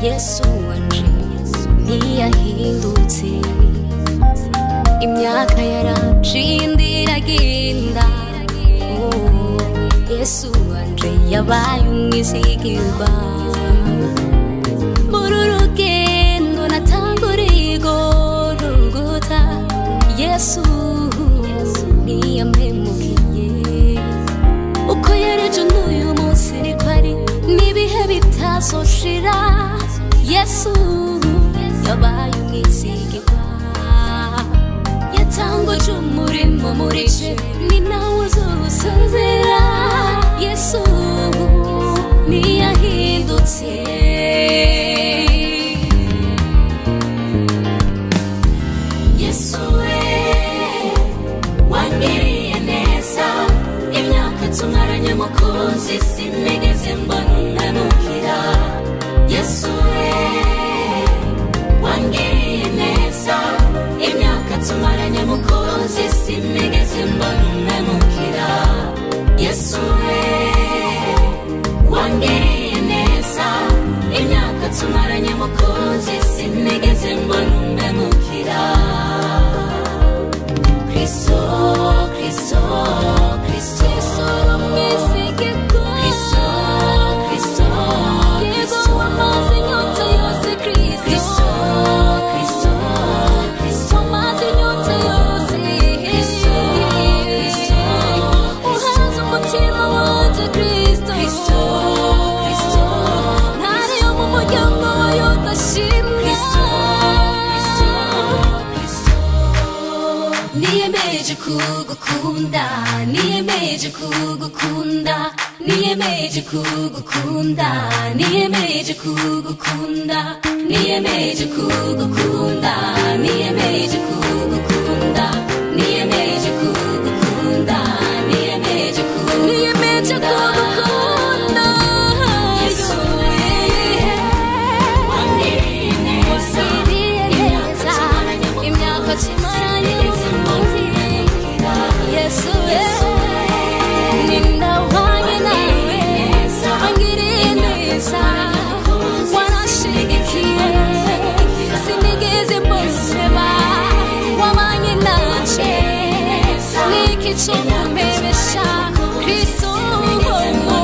Yesu wanje ntiyahindutse imyaka yaraciye iragenda Yesu wanje yabaye umwizigirwa muri urugendo natanguriye Golgotha Yesu ntiyampemukiye uko yareje n'uyu munsi niko ari n'ibihe bitazoshira Yesu yabaye umwizigirwa yatanguje umurimo muri je ni nawe uzawusozera Yesu ntiyahindutse Yesu wangiriye neza imyaka tumaranye mukunzi sinigeze mbona unanukira Yesu wangiriye neza imyaka tumaranye mukunzi sinigeze mbona unanukira Yesu wangiriye neza imyaka tumaranye mukunzi sinigeze mbona unanukira Kristo Kristo Kristo Kristo Kristo Kristo amazi nyota yose Kristo Kristo Kristo amazi nyota yose Kristo Kristo uhaza umutima wanje Kristo Kristo Kristo ntari yo mu muryango wayo ndashimwa niyemeje kugukunda niyemeje kugukunda niyemeje kugukunda niyemeje kugukunda niyemeje kugukunda niyemeje kugukunda niyemeje kugukunda niyemeje kugukunda Yesu wangiriye neza imyaka tumaranye Yesu ninawanye nawe wangiriye neza wanashigikiye sinigeze mbona wabanye nanje niki cyo kumpebesha Kristo